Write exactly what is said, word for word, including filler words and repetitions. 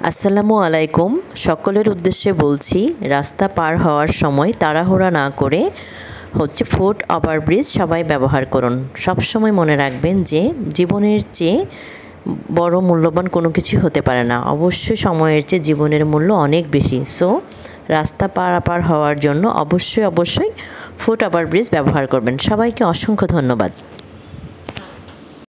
আসসালামু আলাইকুম। সকলের উদ্দেশ্যে বলছি, রাস্তা পার হওয়ার সময় তাড়াহুড়া না করে হচ্ছে ফুট ওভারব্রিজ সবাই ব্যবহার করুন। সব সময় মনে রাখবেন যে জীবনের চেয়ে বড় মূল্যবান কোনো কিছু হতে পারে না। অবশ্যই সময়ের চেয়ে জীবনের মূল্য অনেক বেশি। সো রাস্তা পারাপার হওয়ার জন্য অবশ্যই অবশ্যই ফুট ওভারব্রিজ ব্যবহার করবেন। সবাইকে অসংখ্য ধন্যবাদ।